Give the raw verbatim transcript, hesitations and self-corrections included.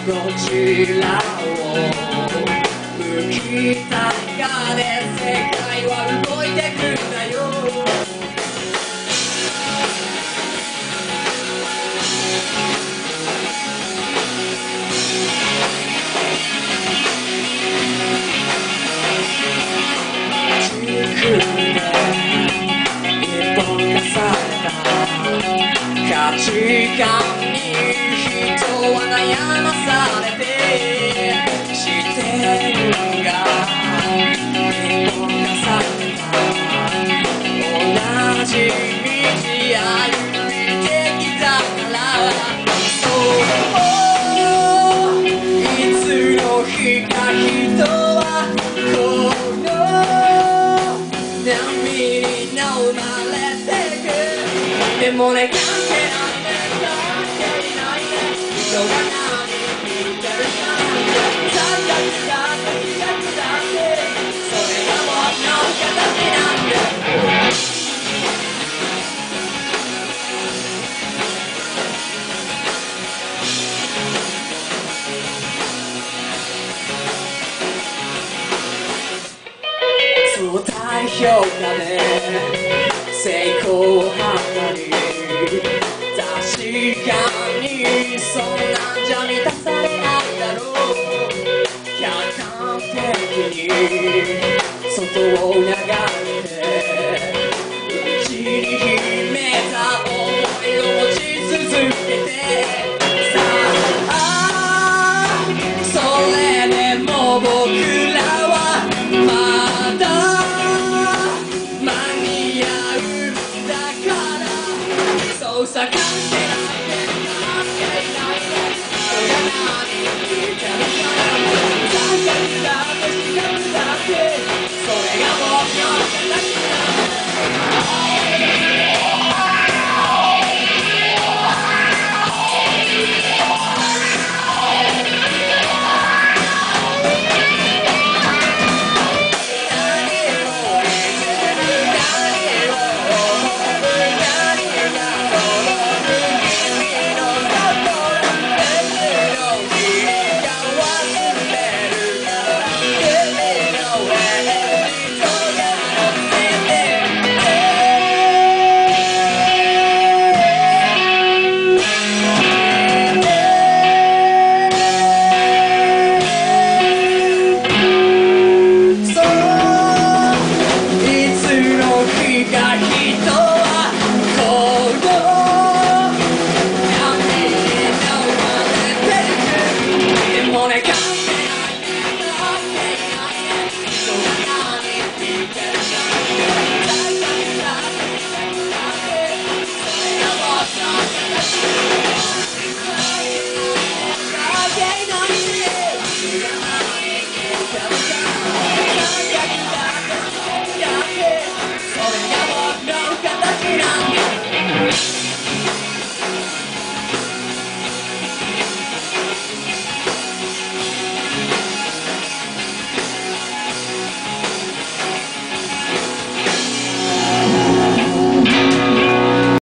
どちらを向きたいかで世界は動いてくんだよ。軸で一本化された価値観に人は悩まされて視点が一本化された同じ道歩いてきたからそういつの日か人はこの波に飲まれてくでもね関係ないね関係ないね人が何見てるかなんて錯覚だって逆だってそれがもの形なんだ相対評価で成功を図り確かにそんなんじゃ満たされないだろう客観的に外を眺めて内に秘めた想いを持ち続けてさあそれでも僕